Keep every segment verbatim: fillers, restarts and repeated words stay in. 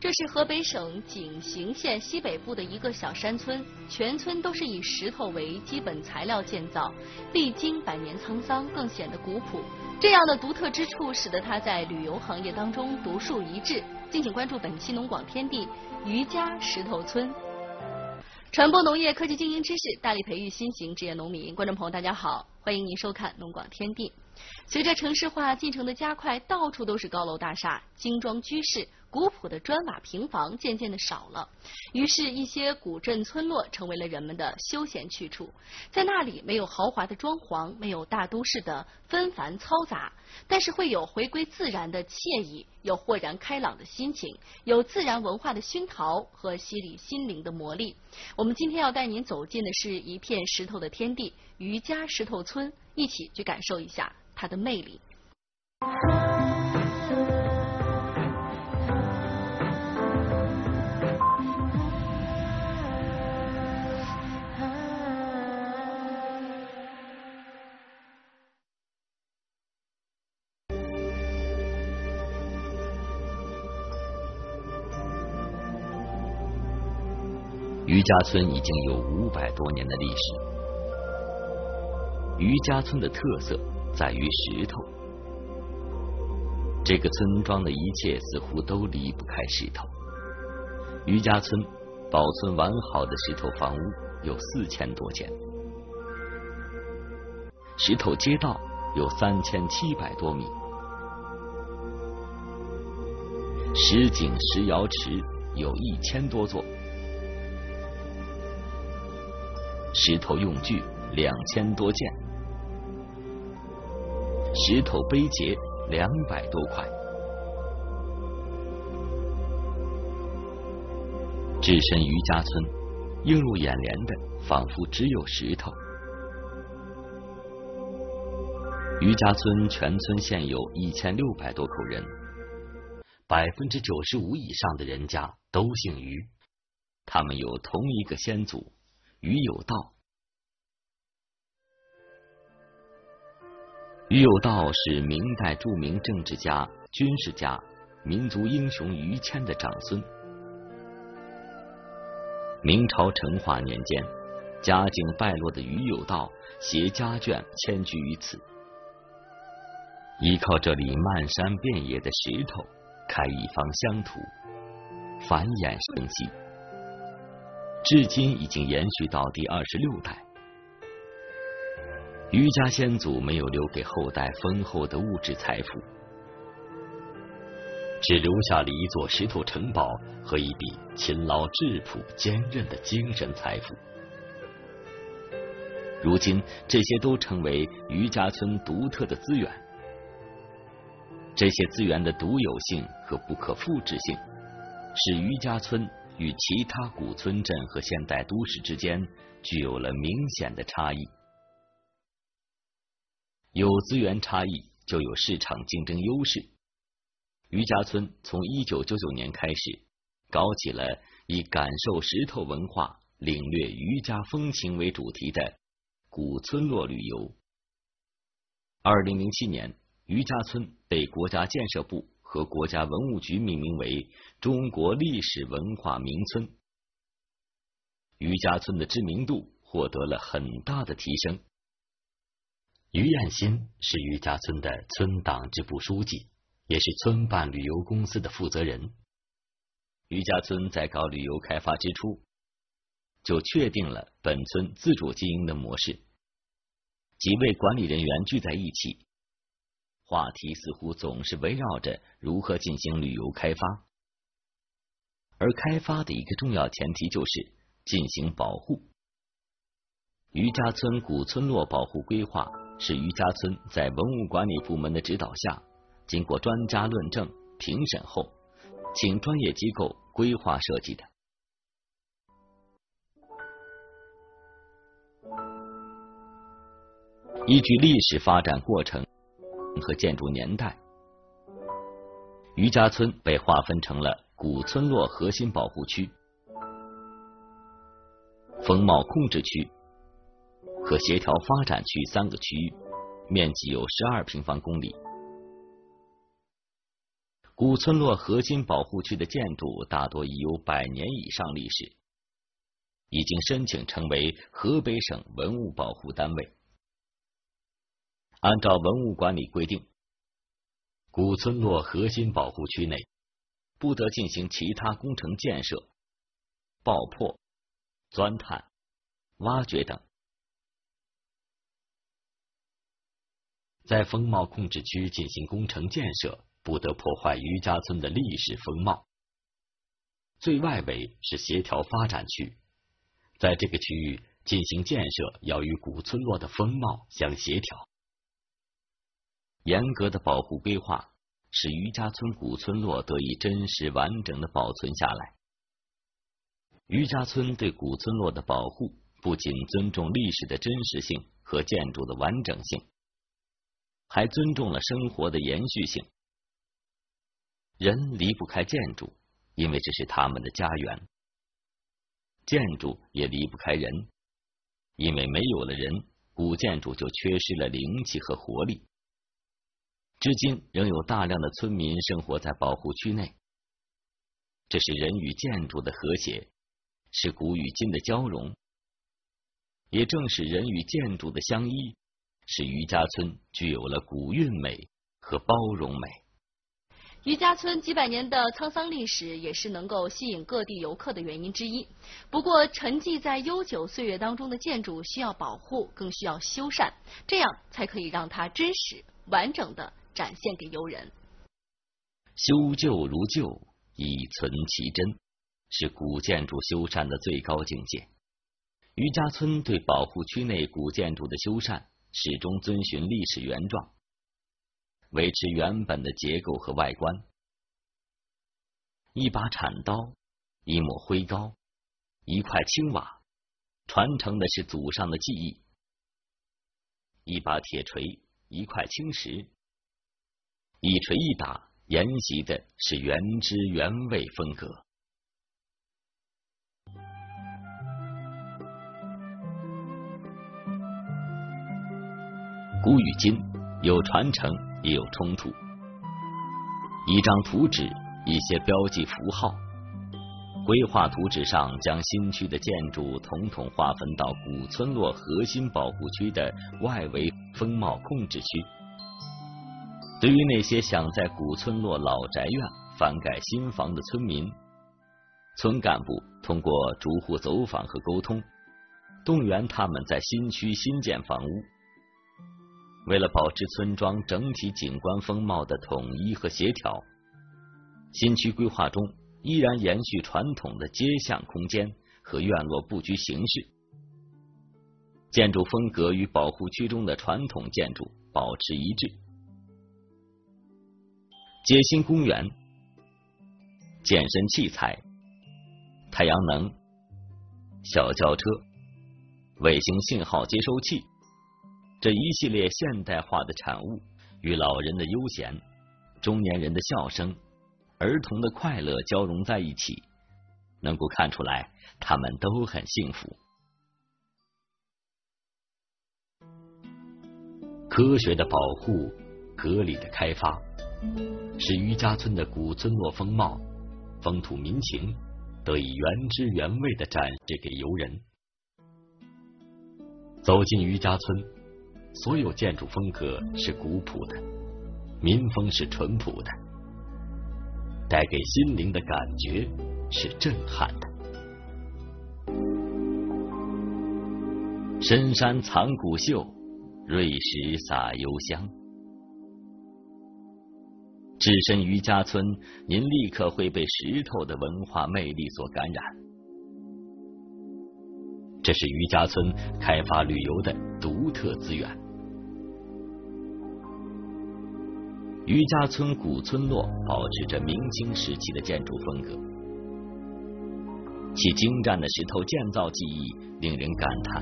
这是河北省井陉县西北部的一个小山村，全村都是以石头为基本材料建造，历经百年沧桑，更显得古朴。这样的独特之处，使得它在旅游行业当中独树一帜。敬请关注本期农广天地渔家石头村。传播农业科技经营知识，大力培育新型职业农民。观众朋友，大家好，欢迎您收看农广天地。随着城市化进程的加快，到处都是高楼大厦、精装居室，古朴的砖瓦平房渐渐的少了。于是，一些古镇村落成为了人们的休闲去处。在那里，没有豪华的装潢，没有大都市的纷繁嘈杂，但是会有回归自然的惬意，有豁然开朗的心情，有自然文化的熏陶和洗礼心灵的魔力。我们今天要带您走进的是一片石头的天地——渔家石头村，一起去感受一下它的魅力。 渔家村已经有五百多年的历史。渔家村的特色在于石头，这个村庄的一切似乎都离不开石头。渔家村保存完好的石头房屋有四千多间，石头街道有三千七百多米，石井石窑池有一千多座，石头用具两千多件，石头碑碣两百多块。置身渔家村，映入眼帘的仿佛只有石头。渔家村全村现有一千六百多口人，百分之九十五以上的人家都姓于，他们有同一个先祖于有道。于有道是明代著名政治家、军事家、民族英雄于谦的长孙。明朝成化年间，家境败落的于有道携家眷迁居于此，依靠这里漫山遍野的石头，开一方乡土，繁衍生息，至今已经延续到第二十六代。渔家先祖没有留给后代丰厚的物质财富，只留下了一座石头城堡和一笔勤劳质朴坚韧的精神财富。如今这些都成为渔家村独特的资源，这些资源的独有性和不可复制性，使渔家村与其他古村镇和现代都市之间具有了明显的差异。有资源差异，就有市场竞争优势。渔家村从一九九九年开始，搞起了以感受石头文化、领略渔家风情为主题的古村落旅游。二零零七年，渔家村被国家建设部和国家文物局命名为中国历史文化名村。渔家村的知名度获得了很大的提升。于彦新是渔家村的村党支部书记，也是村办旅游公司的负责人。渔家村在搞旅游开发之初，就确定了本村自主经营的模式。几位管理人员聚在一起，话题似乎总是围绕着如何进行旅游开发，而开发的一个重要前提就是进行保护。渔家村古村落保护规划是渔家村在文物管理部门的指导下，经过专家论证、评审后，请专业机构规划设计的。依据历史发展过程和建筑年代，渔家村被划分成了古村落核心保护区、风貌控制区和协调发展区三个区域，面积有十二平方公里。 古村落核心保护区的建筑大多已有百年以上历史，已经申请成为河北省文物保护单位。按照文物管理规定，古村落核心保护区内不得进行其他工程建设、爆破、钻探、挖掘等。在风貌控制区进行工程建设，不得破坏余家村的历史风貌。最外围是协调发展区，在这个区域进行建设要与古村落的风貌相协调。严格的保护规划使余家村古村落得以真实完整的保存下来。余家村对古村落的保护不仅尊重历史的真实性和建筑的完整性，还尊重了生活的延续性。人离不开建筑，因为这是他们的家园；建筑也离不开人，因为没有了人，古建筑就缺失了灵气和活力。至今仍有大量的村民生活在保护区内，这是人与建筑的和谐，是古与今的交融。也正是人与建筑的相依，使余家村具有了古韵美和包容美。 余家村几百年的沧桑历史也是能够吸引各地游客的原因之一。不过，沉寂在悠久岁月当中的建筑需要保护，更需要修缮，这样才可以让它真实完整的展现给游人。 修旧如旧，以存其真，是古建筑修缮的最高境界。余家村对保护区内古建筑的修缮始终遵循历史原状，维持原本的结构和外观。一把铲刀，一抹灰膏，一块青瓦，传承的是祖上的技艺；一把铁锤，一块青石，一锤一打，沿袭的是原汁原味风格。古与今有传承，也有冲突。一张图纸，一些标记符号，规划图纸上将新区的建筑统统划分到古村落核心保护区的外围风貌控制区。对于那些想在古村落老宅院翻盖新房的村民，村干部通过逐户走访和沟通，动员他们在新区新建房屋。为了保持村庄整体景观风貌的统一和协调，新区规划中依然延续传统的街巷空间和院落布局形式，建筑风格与保护区中的传统建筑保持一致。街心公园、健身器材、太阳能、小轿车、卫星信号接收器，这一系列现代化的产物与老人的悠闲、中年人的笑声、儿童的快乐交融在一起，能够看出来他们都很幸福。科学的保护，合理的开发，使余家村的古村落风貌、风土民情得以原汁原味地展示给游人。走进余家村，所有建筑风格是古朴的，民风是淳朴的，带给心灵的感觉是震撼的。深山藏古秀，瑞石洒幽香。置身余家村，您立刻会被石头的文化魅力所感染。这是余家村开发旅游的独特资源。余家村古村落保持着明清时期的建筑风格，其精湛的石头建造技艺令人感叹。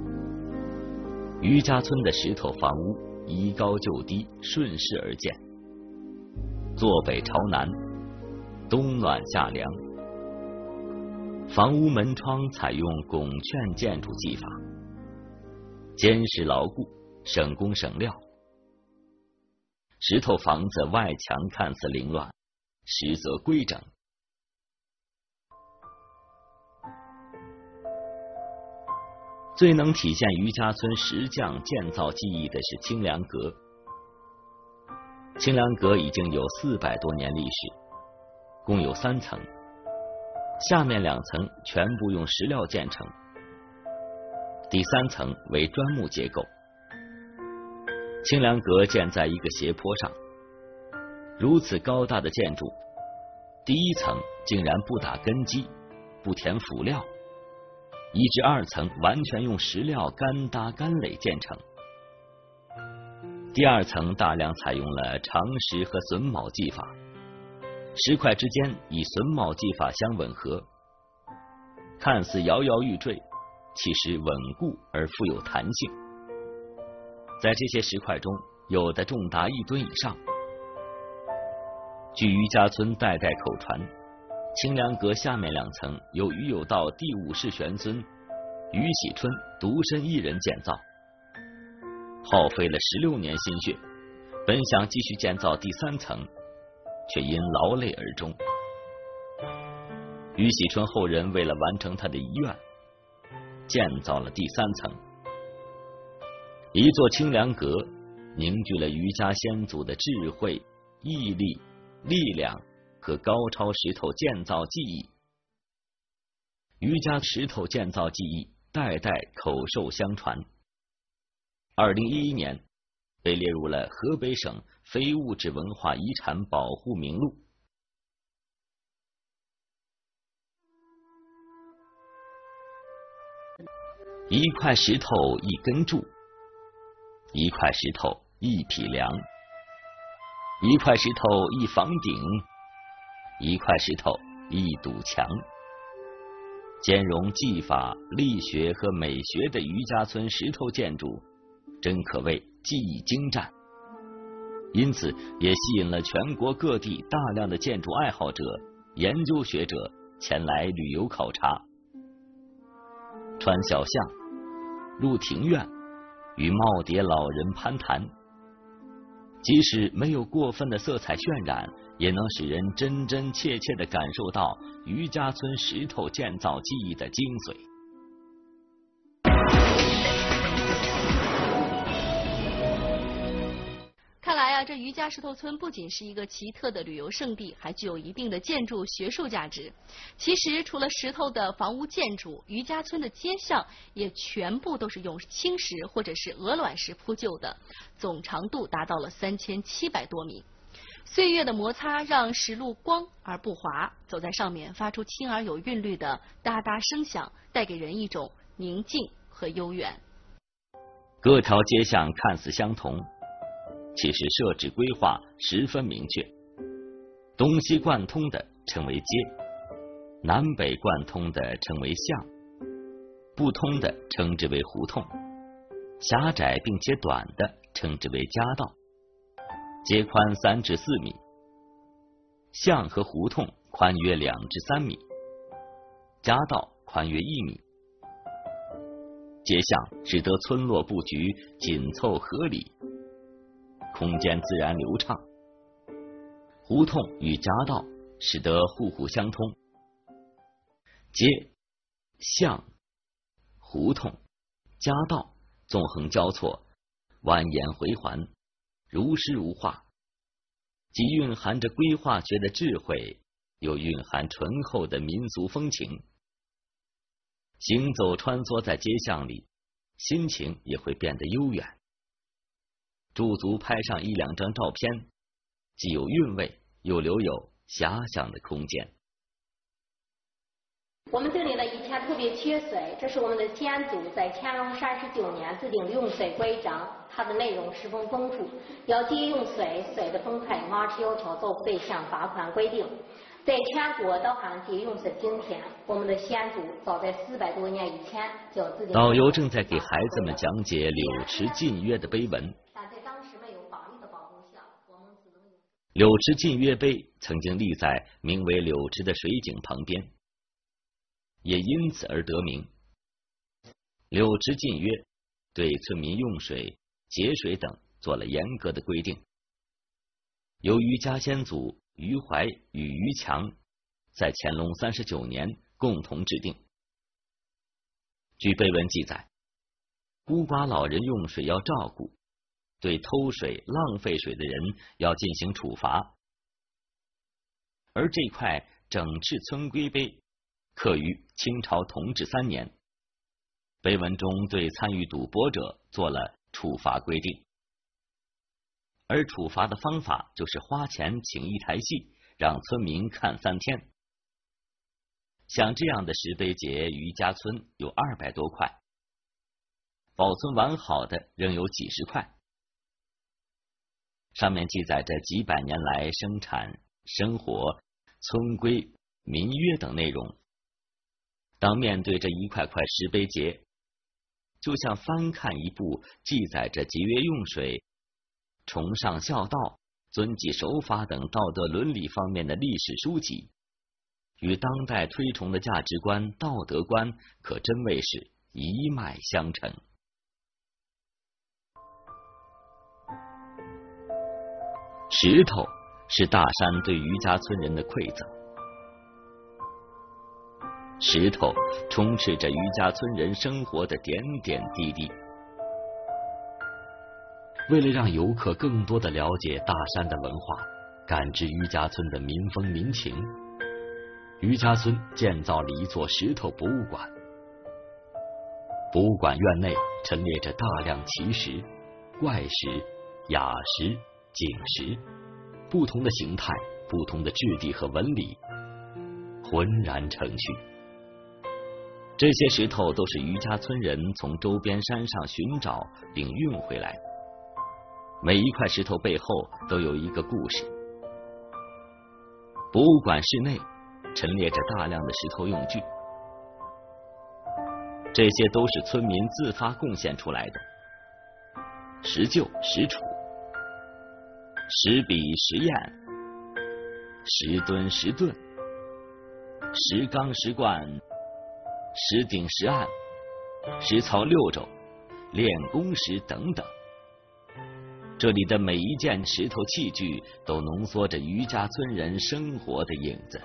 余家村的石头房屋依高就低，顺势而建，坐北朝南，冬暖夏凉。房屋门窗采用拱券建筑技法，坚实牢固，省工省料。石头房子外墙看似凌乱， 实则规整。最能体现余家村石匠建造技艺的是清凉阁。清凉阁已经有四百多年历史，共有三层，下面两层全部用石料建成，第三层为砖木结构。清凉阁建在一个斜坡上，如此高大的建筑，第一层竟然不打根基，不填辅料，一至二层完全用石料干搭干垒建成。第二层大量采用了长石和榫卯技法，石块之间以榫卯技法相吻合，看似摇摇欲坠，其实稳固而富有弹性。在这些石块中，有的重达一吨以上。据余家村代代口传，清凉阁下面两层由余有道第五世玄孙余喜春独身一人建造，耗费了十六年心血，本想继续建造第三层，却因劳累而终。余喜春后人为了完成他的遗愿，建造了第三层。一座清凉阁凝聚了余家先祖的智慧、毅力、力量和高超石头建造技艺。余家石头建造技艺代代口授相传。二零一一年被列入了河北省非物质文化遗产保护名录。一块石头一根柱，一块石头一匹梁，一块石头一房顶，一块石头一堵墙。兼容技法、力学和美学的余家村石头建筑，真可谓技艺精湛，因此也吸引了全国各地大量的建筑爱好者、研究学者前来旅游考察。穿小巷、入庭院，与耄耋老人攀谈，即使没有过分的色彩渲染，也能使人真真切切地感受到余家村石头建造技艺的精髓。 看来啊，这余家石头村不仅是一个奇特的旅游胜地，还具有一定的建筑学术价值。其实，除了石头的房屋建筑，余家村的街巷也全部都是用青石或者是鹅卵石铺就的，总长度达到了三千七百多米。岁月的摩擦让石路光而不滑，走在上面发出轻而有韵律的哒哒声响，带给人一种宁静和悠远。 各条街巷看似相同，其实设置规划十分明确，东西贯通的称为街，南北贯通的称为巷，不通的称之为胡同，狭窄并且短的称之为夹道。街宽三至四米，巷和胡同宽约两至三米，夹道宽约一米。街巷使得村落布局紧凑合理，空间自然流畅；胡同与夹道使得户户相通。街、巷、胡同、夹道纵横交错，蜿蜒回环，如诗如画，既蕴含着规划学的智慧，又蕴含醇厚的民俗风情。行走穿梭在街巷里，心情也会变得悠远。驻足拍上一两张照片，既有韵味，又留有遐想的空间。 我们这里呢以前特别缺水，这是我们的先祖在乾隆三十九年制定的用水规章，它的内容十分丰富，要节用水，水的分配马是要求做对象罚款规定。在全国都喊节用水今天，我们的先祖早在四百多年以前就制定。 导游正在给孩子们讲解柳池禁约的碑文。 但在当时没有法律的保护下，我们只能用。 柳池禁约碑曾经立在名为柳池的水井旁边，也因此而得名。柳池禁约对村民用水、节水等做了严格的规定。由于家先祖于怀与于强在乾隆三十九年共同制定。据碑文记载，孤寡老人用水要照顾，对偷水、浪费水的人要进行处罚。而这块整饬村规碑刻于清朝同治三年，碑文中对参与赌博者做了处罚规定，而处罚的方法就是花钱请一台戏，让村民看三天。像这样的石碑节于家村有二百多块，保存完好的仍有几十块，上面记载着几百年来生产、生活、村规、民约等内容。当面对这一块块石碑节，就像翻看一部记载着节约用水、崇尚孝道、遵纪守法等道德伦理方面的历史书籍，与当代推崇的价值观、道德观可真谓是一脉相承。石头是大山对于家村人的馈赠，石头充斥着于家村人生活的点点滴滴。为了让游客更多的了解大山的文化，感知于家村的民风民情，于家村建造了一座石头博物馆。博物馆院内陈列着大量奇石、怪石、雅石、景石，不同的形态、不同的质地和纹理，浑然成趣。这些石头都是于家村人从周边山上寻找并运回来的，每一块石头背后都有一个故事。博物馆室内陈列着大量的石头用具，这些都是村民自发贡献出来的，石臼、石杵、石笔、石砚、石墩、石盾、石缸、石罐、石鼎、石案、石槽六轴、练功石等等。这里的每一件石头器具都浓缩着于家村人生活的影子。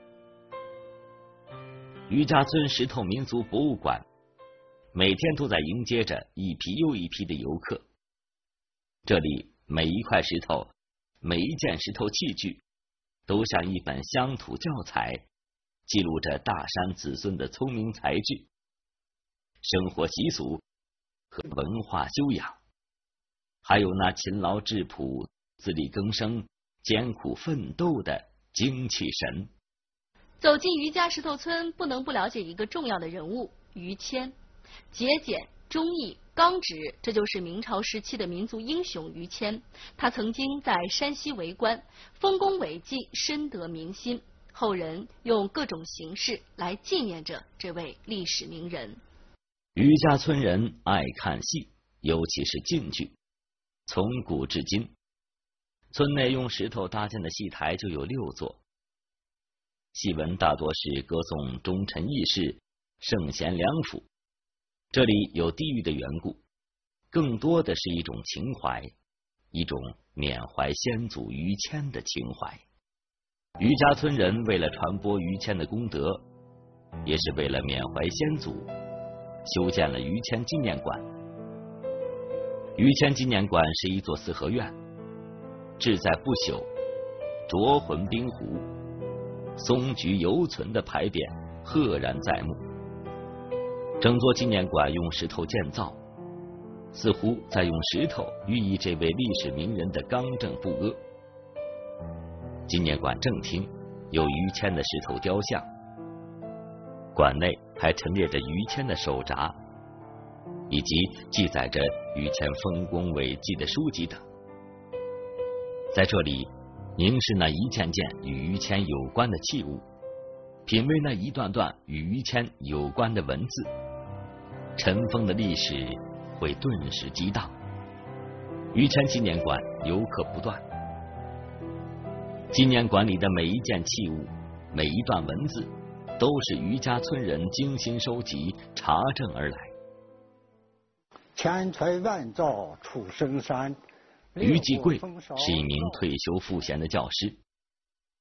于家村石头民族博物馆每天都在迎接着一批又一批的游客。这里每一块石头、每一件石头器具都像一本乡土教材，记录着大山子孙的聪明才智、生活习俗和文化修养，还有那勤劳质朴、自力更生、艰苦奋斗的精气神。 走进于家石头村，不能不了解一个重要的人物于谦。节俭、忠义、刚直，这就是明朝时期的民族英雄于谦。他曾经在山西为官，丰功伟绩深得民心，后人用各种形式来纪念着这位历史名人。 于家村人爱看戏，尤其是京剧。从古至今，村内用石头搭建的戏台就有六座，戏文大多是歌颂忠臣义士、圣贤良辅。这里有地域的缘故，更多的是一种情怀，一种缅怀先祖于谦的情怀。于家村人为了传播于谦的功德，也是为了缅怀先祖，修建了于谦纪念馆。于谦纪念馆是一座四合院，志在不朽，灼魂冰壶、松菊犹存的牌匾赫然在目。整座纪念馆用石头建造，似乎在用石头寓意这位历史名人的刚正不阿。纪念馆正厅有于谦的石头雕像，馆内还陈列着于谦的手札，以及记载着于谦丰功伟绩的书籍等。在这里凝视那一件件与于谦有关的器物，品味那一段段与于谦有关的文字，尘封的历史会顿时激荡。于谦纪念馆游客不断，纪念馆里的每一件器物、每一段文字，都是于家村人精心收集、查证而来。 千锤万凿出深山。 于继贵是一名退休赋闲的教师，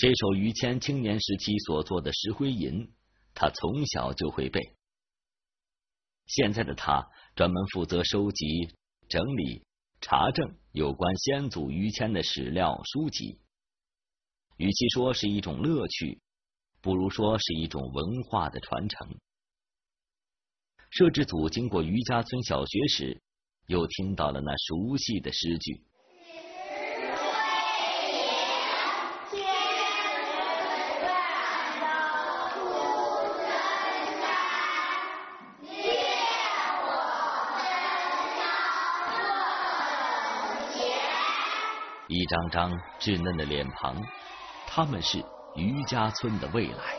这首于谦青年时期所作的《石灰吟》，他从小就会背。现在的他专门负责收集、整理、查证有关先祖于谦的史料书籍。与其说是一种乐趣，不如说是一种文化的传承。摄制组经过于家村小学时，又听到了那熟悉的诗句。一张张稚嫩的脸庞，他们是于家村的未来。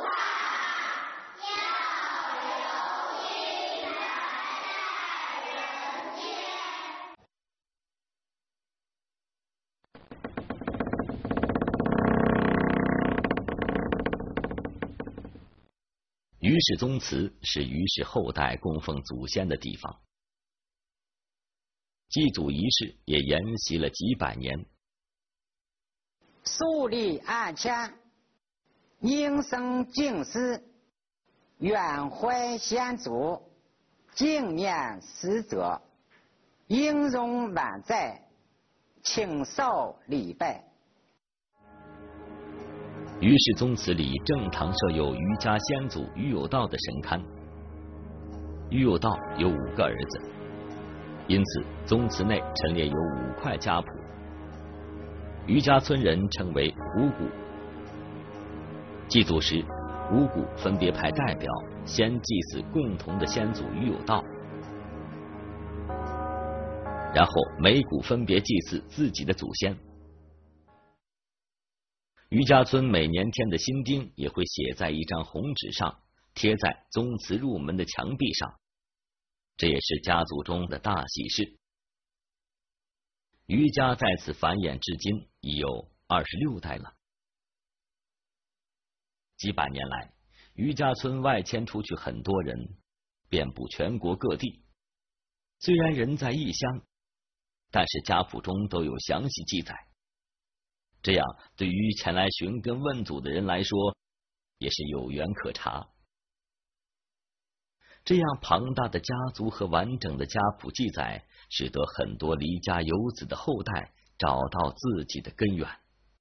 于氏宗祠是于氏后代供奉祖先的地方，祭祖仪式也沿袭了几百年。 树立案前，应生敬祀，远怀先祖，敬念死者，音容满载，请受礼拜。 于氏宗祠里正堂设有于家先祖于有道的神龛。于有道有五个儿子，因此宗祠内陈列有五块家谱。于家村人称为五谷。祭祖时，五谷分别派代表先祭祀共同的先祖于有道，然后每谷分别祭祀自己的祖先。于家村每年添的新丁也会写在一张红纸上，贴在宗祠入门的墙壁上，这也是家族中的大喜事。于家在此繁衍至今已有二十六代了。几百年来，于家村外迁出去很多人，遍布全国各地。虽然人在异乡，但是家谱中都有详细记载。这样对于前来寻根问祖的人来说，也是有缘可查。这样庞大的家族和完整的家谱记载，使得很多离家游子的后代找到自己的根源。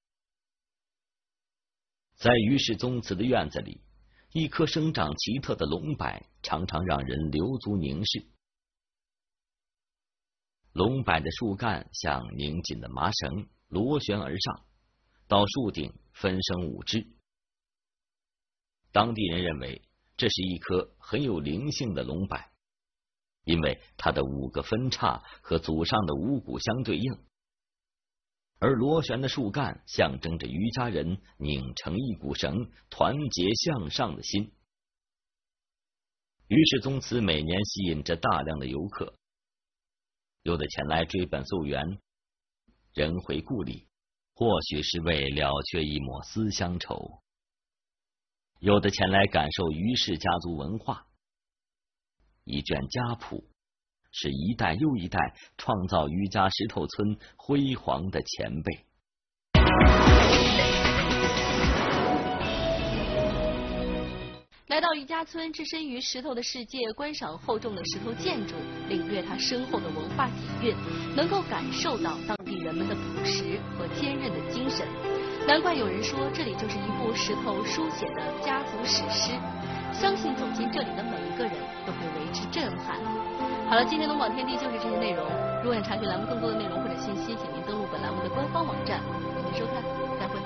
在于氏宗祠的院子里，一棵生长奇特的龙柏常常让人留足凝视。龙柏的树干像拧紧的麻绳，螺旋而上，到树顶分生五枝。当地人认为这是一棵很有灵性的龙柏，因为它的五个分叉和祖上的五谷相对应，而螺旋的树干象征着于家人拧成一股绳，团结向上的心。于氏宗祠每年吸引着大量的游客，有的前来追本溯源，人回故里，或许是为了却一抹思乡愁。有的前来感受于氏家族文化。一卷家谱，是一代又一代创造于家石头村辉煌的前辈。 来到于家村，置身于石头的世界，观赏厚重的石头建筑，领略它深厚的文化底蕴，能够感受到当地人们的朴实和坚韧的精神。难怪有人说，这里就是一部石头书写的家族史诗。相信走进这里的每一个人都会为之震撼。好了，今天的广天地就是这些内容。如果想查询栏目更多的内容或者信息，请您登录本栏目的官方网站。感谢收看，再会。